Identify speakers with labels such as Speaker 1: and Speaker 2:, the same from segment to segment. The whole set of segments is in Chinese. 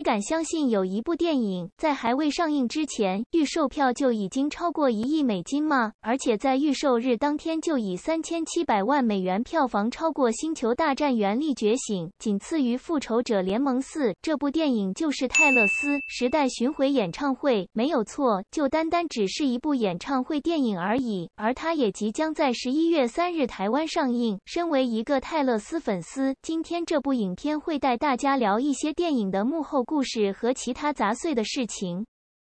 Speaker 1: 敢相信有一部电影在还未上映之前，预售票就已经超过1亿美金吗？而且在预售日当天就以3700万美元票房超过《星球大战：原力觉醒》，仅次于《复仇者联盟4》。这部电影就是泰勒斯时代巡回演唱会，没有错，就单单只是一部演唱会电影而已。而它也即将在11月3日台湾上映。身为一个泰勒斯粉丝，今天这部影片会带大家聊一些电影的幕后故事和其他杂碎的事情。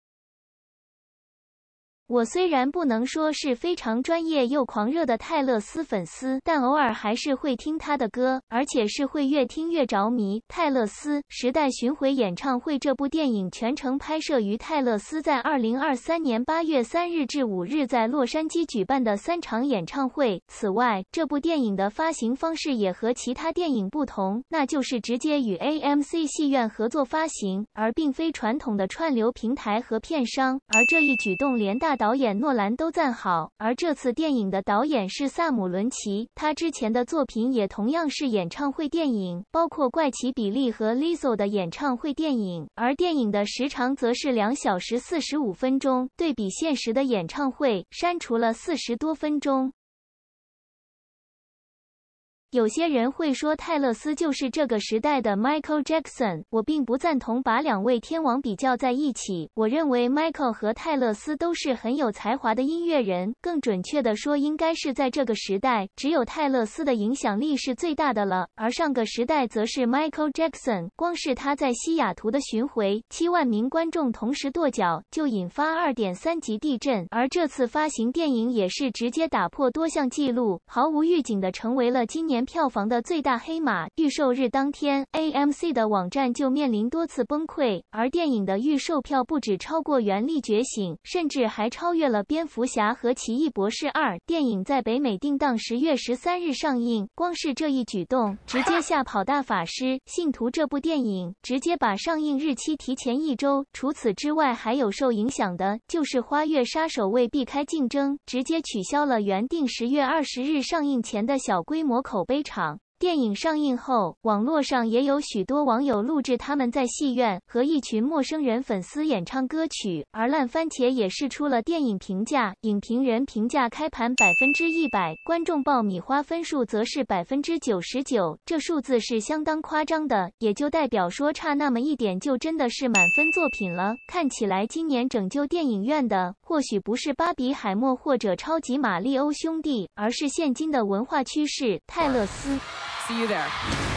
Speaker 1: 我虽然不能说是非常专业又狂热的泰勒斯粉丝，但偶尔还是会听他的歌，而且是会越听越着迷。泰勒斯时代巡回演唱会这部电影全程拍摄于泰勒斯在2023年8月3日至5日在洛杉矶举办的3场演唱会。此外，这部电影的发行方式也和其他电影不同，那就是直接与 AMC 戏院合作发行，而并非传统的串流平台和片商。而这一举动连大导演诺兰都赞好，而这次电影的导演是萨姆·伦奇，他之前的作品也同样是演唱会电影，包括怪奇比利和 Lizzo 的演唱会电影，而电影的时长则是2小时45分钟，对比现实的演唱会，删除了40多分钟。有些人会说泰勒斯就是这个时代的 Michael Jackson， 我并不赞同把2位天王比较在一起。我认为 Michael 和泰勒斯都是很有才华的音乐人，更准确的说应该是在这个时代，只有泰勒斯的影响力是最大的了，而上个时代则是 Michael Jackson， 光是他在西雅图的巡回，7万名观众同时跺脚，就引发2.3级地震，而这次发行电影也是直接打破多项纪录，毫无预警的成为了今年票房的最大黑马。预售日当天 AMC 的网站就面临多次崩溃，而电影的预售票不止超过《原力觉醒》，甚至还超越了《蝙蝠侠》和《奇异博士2》。电影在北美定档10月13日上映，光是这一举动直接吓跑大法师信徒这部电影，直接把上映日期提前1周。除此之外，还有受影响的就是《花月杀手》为避开竞争，直接取消了原定10月20日上映前的小规模口碑场。电影上映后，网络上也有许多网友录制他们在戏院和一群陌生人粉丝演唱歌曲，而烂番茄也释出了电影评价，影评人评价开盘100%，观众爆米花分数则是99%，这数字是相当夸张的，也就代表说差那么一点就真的是满分作品了。看起来今年拯救电影院的或许不是巴比海默或者超级马里欧兄弟，而是现今的文化趋势泰勒斯。
Speaker 2: See you there.